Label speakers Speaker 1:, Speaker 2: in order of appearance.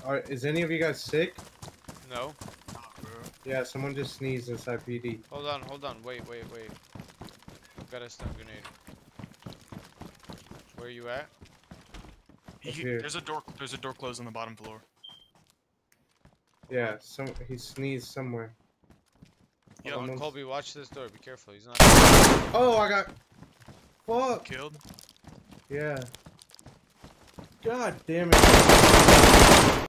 Speaker 1: Is any of you guys sick?
Speaker 2: No.
Speaker 1: Yeah, someone just sneezed inside PD.
Speaker 2: Hold on. Wait. I've got a stun grenade. Where you at?
Speaker 1: Here.
Speaker 3: There's a door closed on the bottom floor.
Speaker 1: Yeah, he sneezed somewhere.
Speaker 3: Yeah,
Speaker 2: Hold on, Colby, watch this door. Be careful. He's not.
Speaker 1: Oh, I got. Fuck.
Speaker 3: Killed.
Speaker 1: Yeah. God damn it.